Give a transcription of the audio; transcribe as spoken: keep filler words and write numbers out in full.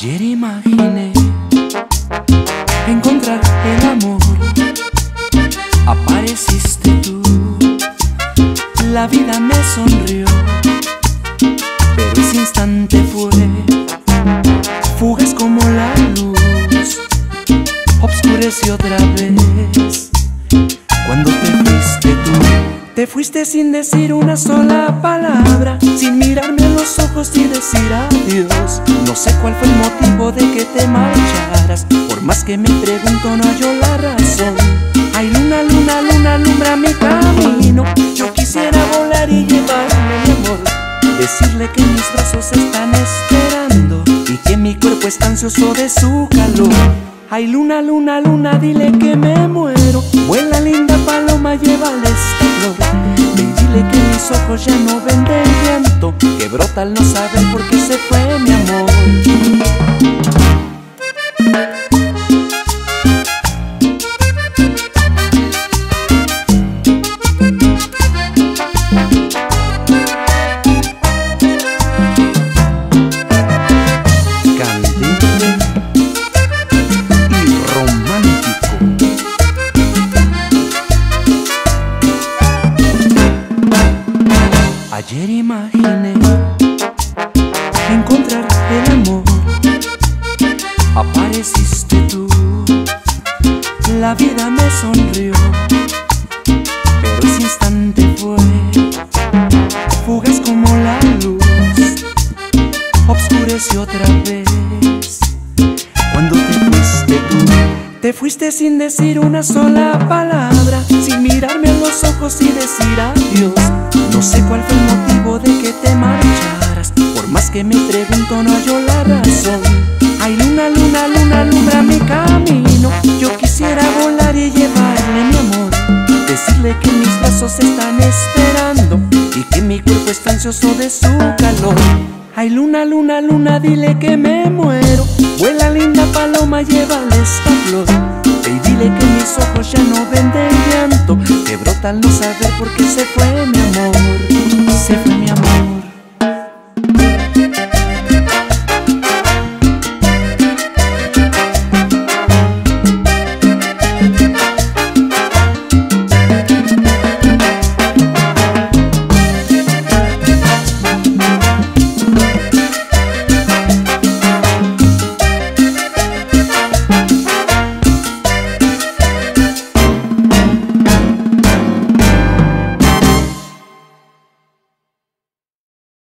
Ayer imaginé encontrar el amor, apareciste tú, la vida me sonrió, pero ese instante fue fugaz como la luz, obscureció otra vez cuando te fuiste tú. Te fuiste sin decir una sola palabra, sin mirarme a los ojos y decir adiós. No sé cuál fue el motivo de que te marcharas, por más que me pregunto no hallo la razón. Ay, luna, luna, luna, alumbra mi camino. Yo quisiera volar y llevarme mi amor, decirle que mis brazos están esperando y que mi cuerpo está ansioso de su calor. Ay, luna, luna, luna, dile que me muero. Vuela linda paloma, llévale esta flor. Y dile que mis ojos ya no ven del llanto que brota al no saber por qué se fue mi amor. Ayer imaginé encontrar el amor, apareciste tú, la vida me sonrió, pero ese instante fue fugaz como la luz, obscureció otra vez cuando te fuiste tú. Te fuiste sin decir una sola palabra, sin mirarme a los ojos y decir adiós. No sé cuál fue el motivo de que te marcharas, por más que me pregunto no hallo la razón. Ay, luna, luna, luna, alumbra mi camino. Yo quisiera volar y llevarle mi amor, decirle que mis brazos están esperando y que mi cuerpo está ansioso de su calor. Ay, luna, luna, luna, dile que me muero. Vuela linda paloma, llévale esta flor. Y dile que mis ojos ya no ven del llanto que brota al no saber por qué se fue mi amor. Se fue mi amor.